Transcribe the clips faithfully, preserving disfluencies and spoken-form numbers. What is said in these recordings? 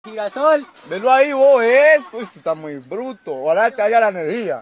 Girasol, velo ahí vos, ¿ves? Pues tú estás muy bruto, ojalá que haya la energía.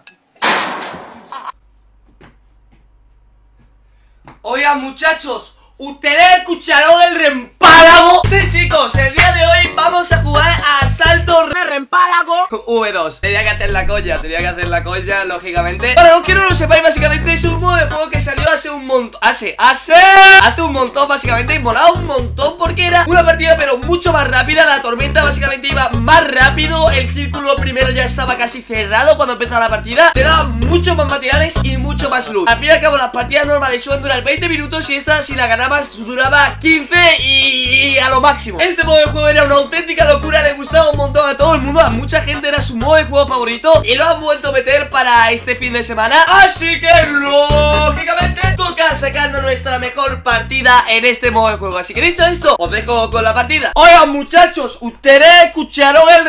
Oigan muchachos, ¿ustedes escucharon el reempálago? Sí chicos, el día de hoy vamos a jugar a Asalto Reempálago V dos. Tenía que hacer la coña, tenía que hacer la coña, lógicamente. Para los que no lo sepáis, básicamente es un modo de juego que salió hace un montón. Hace, hace, hace un montón básicamente. Y molaba un montón porque era una partida pero mucho más rápida. La tormenta básicamente iba más rápido. El círculo primero ya estaba casi cerrado cuando empezaba la partida. Te daban muchos más materiales y mucho más loot. Al fin y al cabo las partidas normales suelen durar veinte minutos y esta, si la ganabas, duraba quince y a lo máximo. Este modo de juego era una auténtica locura, le gustaba un montón a todo el mundo, a mucha gente era su modo de juego favorito y lo han vuelto a meter para este fin de semana. Así que lógicamente toca sacarnos nuestra mejor partida en este modo de juego. Así que dicho esto, os dejo con la partida. Oigan muchachos, ustedes escucharon el...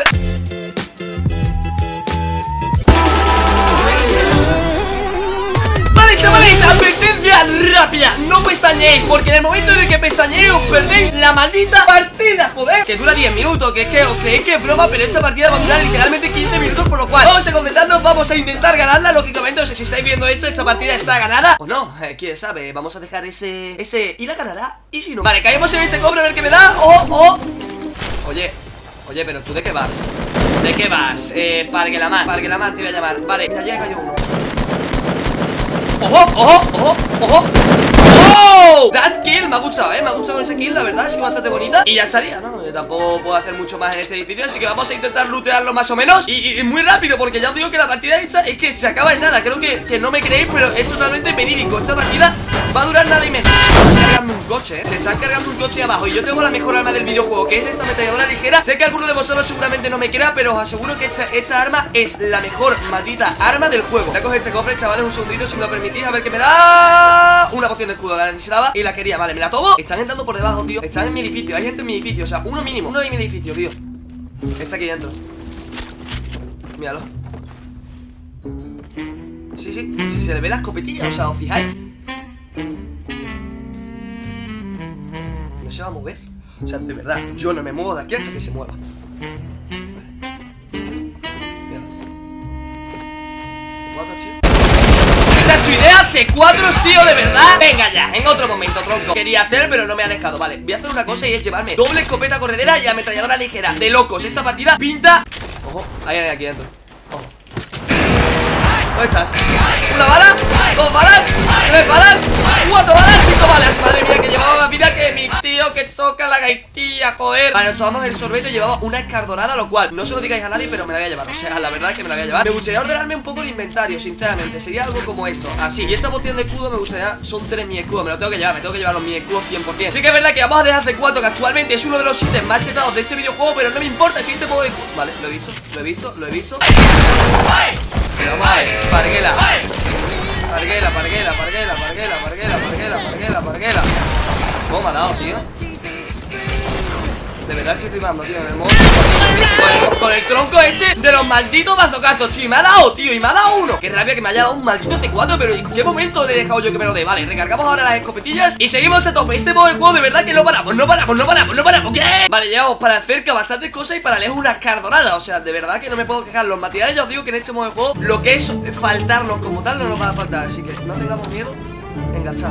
Chavales, advertencia rápida, no pestañeéis, porque en el momento en el que pestañeéis os perdéis la maldita partida, joder. Que dura diez minutos, que es que os creéis que es broma, pero esta partida va a durar literalmente quince minutos, por lo cual vamos a concentrarnos, vamos a intentar ganarla. Lógicamente, no sé si estáis viendo esto, esta partida está ganada o no, eh, quién sabe, vamos a dejar ese, ese, y la ganará, y si no. Vale, caemos en este cofre a ver qué me da, oh, oh. Oye, oye, pero ¿tú de qué vas? ¿De qué vas? Eh, Parguelamar, Parguelamar te voy a llamar, vale, mira, ya cayó uno. ¡Ojo! ¡Ojo! ¡Ojo! ¡Ojo! ¡Oh! That kill, me ha gustado, ¿eh? Me ha gustado con esa kill, la verdad, ha sido bastante bonita. Y ya estaría, ¿no? Yo tampoco puedo hacer mucho más en este edificio, así que vamos a intentar lootearlo más o menos. Y, y muy rápido, porque ya os digo que la partida esta es que se acaba en nada. Creo que, que no me creéis, pero es totalmente verídico. Esta partida va a durar nada y menos. Se están cargando un coche, ¿eh? Se están cargando un coche abajo. Y yo tengo la mejor arma del videojuego, que es esta ametralladora ligera. Sé que alguno de vosotros seguramente no me crea, pero os aseguro que esta, esta arma es la mejor maldita arma del juego. Voy a coger este cofre, chavales, un segundito, si me lo permitís, a ver qué me da. Una poción de escudo, la necesitaba y la quería, vale, me la tomo. Están entrando por debajo, tío. Están en mi edificio, hay gente en mi edificio, o sea, uno mínimo, uno de mi edificio, tío. Está aquí dentro. Míralo. Sí, sí, si se le ve la escopetilla, o sea, ¿os fijáis? No se va a mover. O sea, de verdad, yo no me muevo de aquí hasta que se mueva. Esa es tu idea, C cuatro, tío, de verdad. Venga ya, en otro momento, tronco. Quería hacer, pero no me ha dejado, vale. Voy a hacer una cosa y es llevarme doble escopeta corredera y ametralladora ligera. De locos, esta partida pinta... Ojo, ahí hay aquí dentro. Ojo. ¿Dónde estás? ¿Una bala? ¿Dos balas? ¿Tres balas? ¿Cuatro balas? ¿Cinco balas? Madre mía, que llevaba más vida que mi tío que toca la gaitilla, joder. Vale, nos tomamos el sorbete, llevaba una escardonada, lo cual no se lo digáis a nadie, pero me la voy a llevar. O sea, la verdad es que me la voy a llevar. Me gustaría ordenarme un poco el inventario, sinceramente. Sería algo como esto, así. Y esta poción de escudo me gustaría, son tres mi escudo. Me lo tengo que llevar, me tengo que llevar los mi escudos cien por cien. Sí que es verdad que vamos a dejar C cuatro, que actualmente es uno de los ítems más chetados de este videojuego, pero no me importa si este modo de... Vale, lo he dicho, lo he visto, lo he visto. Pero vale, parguela. Parguela, parguela, parguela, parguela, parguela, parguela, parguela, parguela. ¿Cómo me ha dado, tío? De verdad estoy flipando, tío, en el modo con el, con el tronco ese de los malditos bazocazos, tío. Y me ha dado, tío, y me ha dado uno. Qué rabia que me haya dado un maldito C cuatro, pero ¿en qué momento le he dejado yo que me lo dé? Vale, recargamos ahora las escopetillas y seguimos a tope. Este modo de juego de verdad que no paramos, no paramos, no paramos, no paramos. ¿Qué? Vale, llevamos para cerca bastantes cosas y para lejos unas cardonadas. O sea, de verdad que no me puedo quejar. Los materiales, ya os digo que en este modo de juego lo que es faltarnos como tal no nos va a faltar. Así que no tengamos miedo. Enganchar.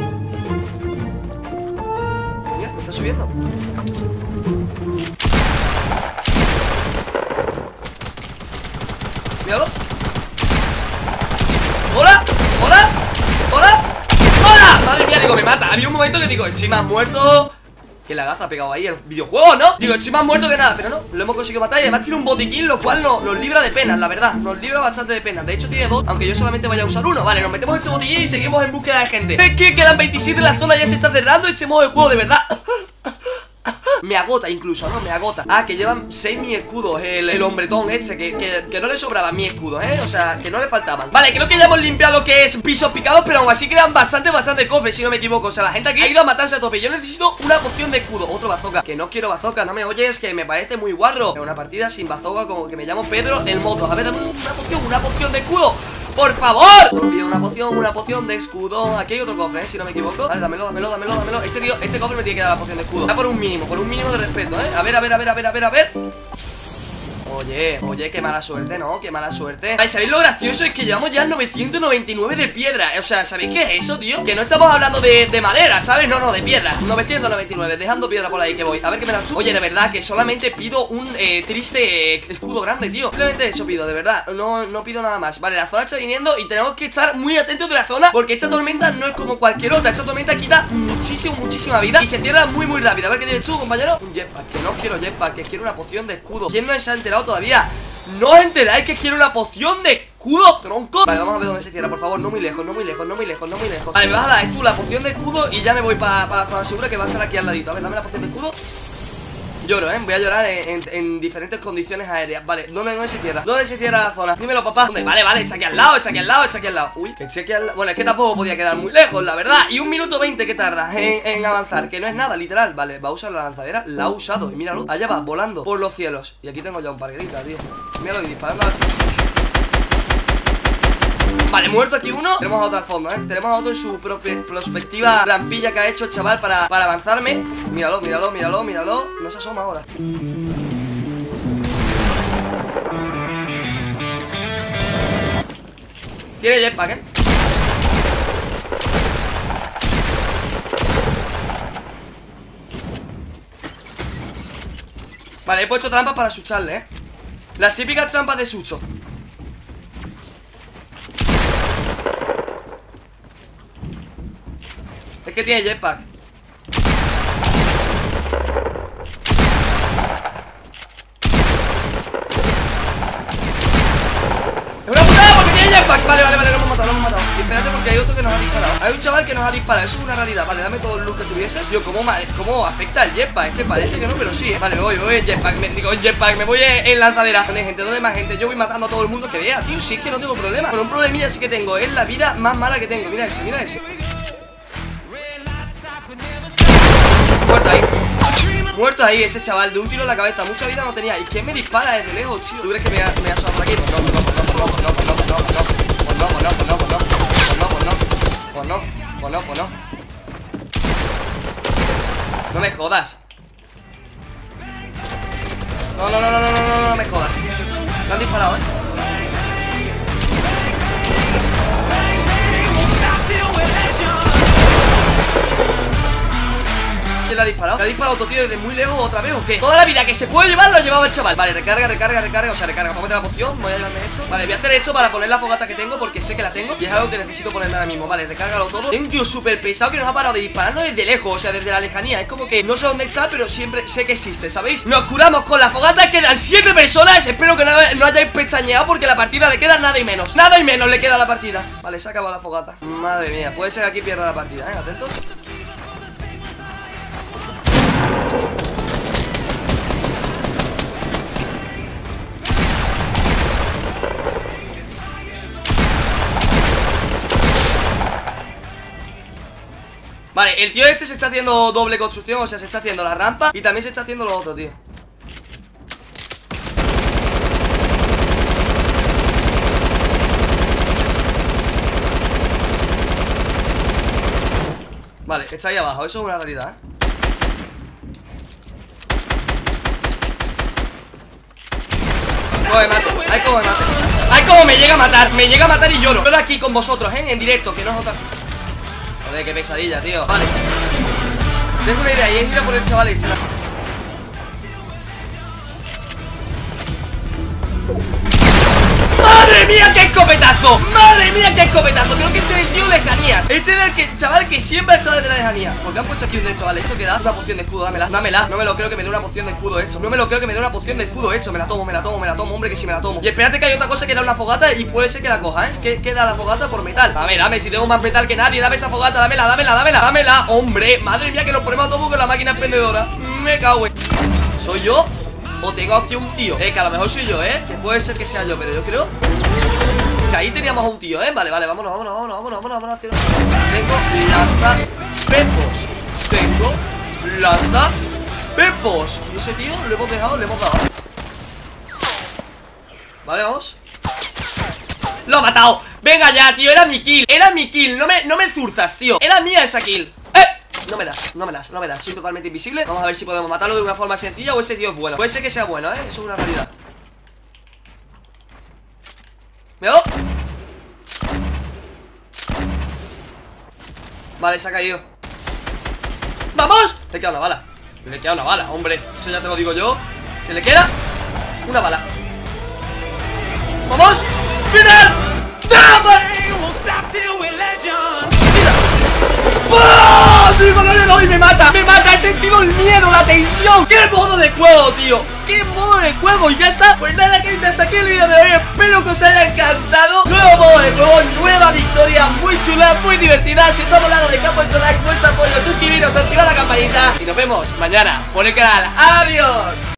Mira, me está subiendo. Míralo. ¡Hola! ¡Hola! ¡Hola! ¡Hola! Madre mía, digo, me mata. Había un momento que digo, estoy más muerto que la gaza ha pegado ahí el videojuego, ¿no? Digo, estoy más muerto que nada, pero no, lo hemos conseguido matar. Y además tiene un botiquín, lo cual no, nos libra de penas, la verdad. Nos libra bastante de penas. De hecho tiene dos, aunque yo solamente vaya a usar uno. Vale, nos metemos en este botiquín y seguimos en búsqueda de gente. Es que quedan veintisiete en la zona, ya se está cerrando este modo de juego, de verdad. Me agota incluso, ¿no? Me agota. Ah, que llevan seis mi escudos el, el hombretón este, que, que, que no le sobraban mi escudo, ¿eh? O sea, que no le faltaban. Vale, creo que ya hemos limpiado lo que es pisos picados, pero aún así quedan bastante, bastante cofres, si no me equivoco. O sea, la gente aquí ha ido a matarse a tope. Yo necesito una poción de escudo. Otro bazooka. Que no quiero bazooka, no me oyes, que me parece muy guarro. Una partida sin bazooka, como que me llamo Pedro el Moto. A ver, dame una poción, una poción de escudo. ¡Por favor! Pido una poción, una poción de escudo. Aquí hay otro cofre, ¿eh? Si no me equivoco. Vale, dámelo, dámelo, dámelo, dámelo. Este tío, este cofre me tiene que dar la poción de escudo. Da por un mínimo, por un mínimo de respeto, ¿eh? A ver, a ver, a ver, a ver, a ver, a ver. Oye, oye, qué mala suerte, ¿no? Qué mala suerte. Ay, ¿sabéis lo gracioso? Es que llevamos ya novecientos noventa y nueve de piedra. O sea, ¿sabéis qué es eso, tío? Que no estamos hablando de, de madera, ¿sabes? No, no, de piedra. novecientos noventa y nueve, dejando piedra por ahí que voy. A ver qué me da. Oye, de verdad, que solamente pido un eh, triste eh, escudo grande, tío. Simplemente eso pido, de verdad. No, no pido nada más. Vale, la zona está viniendo y tenemos que estar muy atentos de la zona, porque esta tormenta no es como cualquier otra. Esta tormenta quita muchísimo, muchísima vida y se cierra muy, muy rápido. A ver qué tienes tú, compañero. Un jetpack, que no quiero jetpack, que quiero una poción de escudo. ¿Quién no se ha enterado todavía? ¿No os enteráis que quiero una poción de escudo, tronco? Vale, vamos a ver dónde se cierra, por favor. No muy lejos, no muy lejos, no muy lejos, no muy lejos. Vale, me vas a dar tú la poción de escudo y ya me voy para pa la zona segura, que va a estar aquí al ladito. A ver, dame la poción de escudo. Lloro, ¿eh? Voy a llorar en, en, en diferentes condiciones aéreas. Vale, ¿dónde, ¿dónde se cierra? ¿Dónde se cierra la zona? Dímelo, papá. ¿Dónde? Vale, vale, está aquí al lado, está aquí al lado, está aquí al lado. Uy, que estoy aquí al lado. Bueno, es que tampoco podía quedar muy lejos, la verdad. Y un minuto veinte que tarda en, en avanzar, que no es nada, literal. Vale, va a usar la lanzadera. La ha usado, y míralo, allá va, volando por los cielos. Y aquí tengo ya un parguerita, tío. Míralo y disparando. Vale, muerto aquí uno. Tenemos a otro al fondo, ¿eh? Tenemos a otro en su propia perspectiva rampilla que ha hecho el chaval para, para avanzarme. Míralo, míralo, míralo, míralo. No se asoma ahora. Tiene jetpack, ¿eh? Vale, he puesto trampas para asustarle, ¿eh? Las típicas trampas de susto. Es que tiene jetpack. ¡Es una putada porque tiene jetpack! Vale, vale, vale, lo hemos matado, lo hemos matado. Y espérate porque hay otro que nos ha disparado. Hay un chaval que nos ha disparado, eso es una realidad. Vale, dame todo el loot que tuvieses. Tío, ¿cómo, cómo afecta el jetpack? Es que parece que no, pero sí, ¿eh? Vale, me voy, me voy en jetpack, me, digo en jetpack, me voy en, en lanzadera. ¿Dónde hay gente? ¿Dónde hay más gente? Yo voy matando a todo el mundo que vea, tío. Si es que no tengo problema. Pero un problemilla sí que tengo, es la vida más mala que tengo. Mira ese, mira ese. Muerto ahí. Muerto ahí ese chaval, de un tiro en la cabeza. Mucha vida no tenía. ¿Y quién me dispara desde lejos, tío? ¿Tú crees que me ha, me ha sonado por aquí? Pues no, pues no, pues no, pues no, pues no, pues no, pues no, pues no, pues no, pues no, pues no, pues no, pues no, pues no, pues no, pues no. No me jodas. No, no, no, no, no, no, no, no me jodas. Me han disparado, ¿eh? ¿Quién le ha disparado? ¿Le ha disparado otro tío desde muy lejos otra vez o qué? Toda la vida que se puede llevar lo llevaba el chaval. Vale, recarga, recarga, recarga. O sea, recarga, vamos a meter la poción. Voy a llevarme esto. Vale, voy a hacer esto para poner la fogata que tengo, porque sé que la tengo y es algo que necesito ponerme ahora mismo. Vale, recárgalo todo. Hay un tío súper pesado que nos ha parado de dispararnos desde lejos, o sea, desde la lejanía. Es como que no sé dónde está, pero siempre sé que existe, ¿sabéis? Nos curamos con la fogata. Quedan siete personas. Espero que no, no hayáis pestañeado, porque la partida le queda nada y menos. Nada y menos le queda a la partida. Vale, se ha acabado la fogata. Madre mía, puede ser que aquí pierda la partida, ¿eh? Atentos. Vale, el tío este se está haciendo doble construcción. O sea, se está haciendo la rampa y también se está haciendo lo otro, tío. Vale, está ahí abajo, eso es una realidad, ¿eh? Cómo me mate, ay cómo me mate. Ay cómo me llega a matar, me llega a matar y lloro. Pero aquí con vosotros, ¿eh? En directo, que no es otra... Joder, qué pesadilla, tío. Vale. Tengo una idea y es ir a por el chaval este. ¡Madre mía, qué escopetazo! ¡Madre mía, qué escopetazo! Creo que este es el tío lejanías. Este era el, que, el chaval que siempre ha estado desde la lejanía. Porque han puesto aquí un de chaval. Esto que da una poción de escudo, dámela, dámela. No me lo creo que me dé una poción de escudo hecho. No me lo creo que me dé una poción de escudo hecho. Me la tomo, me la tomo, me la tomo, hombre, que si me la tomo. Y espérate que hay otra cosa que da una fogata y puede ser que la coja, ¿eh? ¿Qué, qué da la fogata? Por metal. Dame, dame, si tengo más metal que nadie. Dame esa fogata, dámela, dámela, dámela, dámela. Hombre, madre mía, que nos ponemos a todo con la máquina expendedora. Me cago en... ¿Soy yo? O tengo aquí un tío. Eh, que a lo mejor soy yo, ¿eh? Que puede ser que sea yo, pero yo creo que ahí teníamos a un tío, ¿eh? Vale, vale, vámonos, vámonos, vámonos, vámonos, vámonos, vámonos. Tengo lanza pepos. Tengo lanza pepos. Y ese tío lo hemos dejado, le hemos dado. Vale, vamos. Lo ha matado. Venga ya, tío, era mi kill. Era mi kill, no me, no me zurzas, tío. Era mía esa kill. ¡Eh! No me das, no me das, no me das. Soy totalmente invisible. Vamos a ver si podemos matarlo de una forma sencilla o ese tío es bueno. Puede ser que sea bueno, ¿eh? Eso es una realidad. ¿Me hago? Vale, se ha caído. ¡Vamos! Le queda una bala. Le queda una bala, hombre. Eso ya te lo digo yo. Que le queda una bala. ¡Vamos! ¡Final! ¡Trampa! ¡Oh! Digo, no le doy, me mata, me mata, he sentido el miedo, la tensión. ¡Qué modo de juego, tío! ¡Qué modo de juego! Y ya está, pues nada, gente, hasta aquí el vídeo de hoy. Espero que os haya encantado. Nuevo modo de juego, nueva victoria, muy chula, muy divertida. Si os ha molado, dejad vuestro like, vuestro apoyo, suscribiros, activad la campanita. Y nos vemos mañana por el canal. ¡Adiós!